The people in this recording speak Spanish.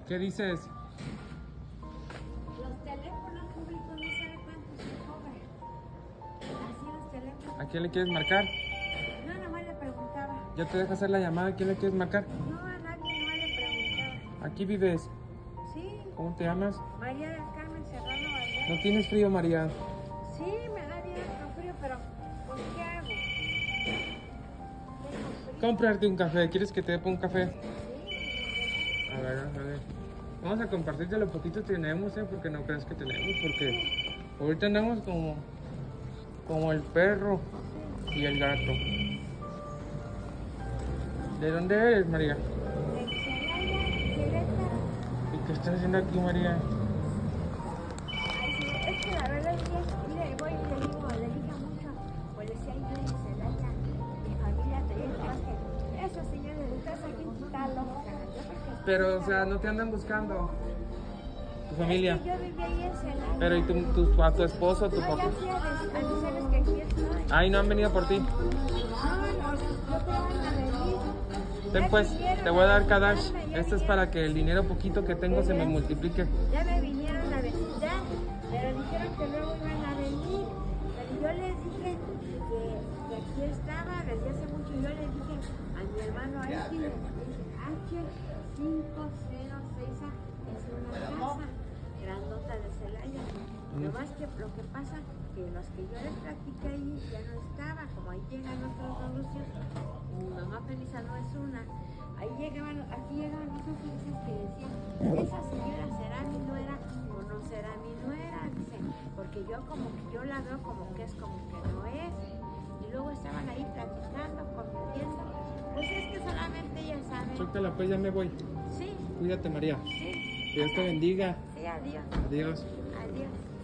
¿Qué dices? Los teléfonos públicos no sabe cuánto se cobran. Así los teléfonos. ¿A quién le quieres marcar? No, nomás le preguntaba. Ya te dejo hacer la llamada. ¿A quién le quieres marcar? No, a nadie, nomás le preguntaba. Aquí vives. Sí, ¿Cómo te llamas? María del Carmen Serrano Valdés. ¿No tienes frío, María? Sí, me da bien con frío, pero pues ¿qué hago? Tengo frío. Comprarte un café. ¿Quieres que te dé un café? Sí, A ver. Vamos a compartirte lo poquito que tenemos, porque no creas que tenemos, porque ahorita andamos como el perro y el gato. ¿De dónde eres, María? de Celaya, Querétaro. ¿Y qué estás haciendo aquí, María? Ay, sí, es que la verdad es que mire, voy y le digo mucho, pues le decía yo en Celaya, mi familia traía el traje. Esa señora de estás aquí está loca. Pero, o sea, no te andan buscando. Tu familia. Es que yo viví ahí en Celaya. Pero, ¿y a tu esposo, tu No, papá? ya fui a avisarles que aquí estoy. Ay, no han venido por ti. No, yo te van a venir. Ten pues, te voy a dar Kadash. Esto es para que el dinero poquito que tengo se me multiplique. Ya me vinieron a visitar, pero dijeron que luego iban a venir. Pero yo les dije que aquí estaba desde hace mucho. Yo les dije a mi hermano H506 es una casa grandota de Celaya. Nomás que lo que pasa que los que yo les practiqué ahí ya no estaba, como ahí llegan otros anuncios, mi mamá Felisa no es una. Ahí llegaban, aquí llegaban los oficios que decían, esa señora será mi nuera o no será mi nuera, dice, porque yo como que yo la veo como que es como que no es. Y luego estaban ahí platicando, conviviendo. Pues es que solamente ella sabe. Suéltala, pues ya me voy. Sí, Cuídate, María. sí. Que Dios te bendiga. Sí, adiós. Adiós. Adiós.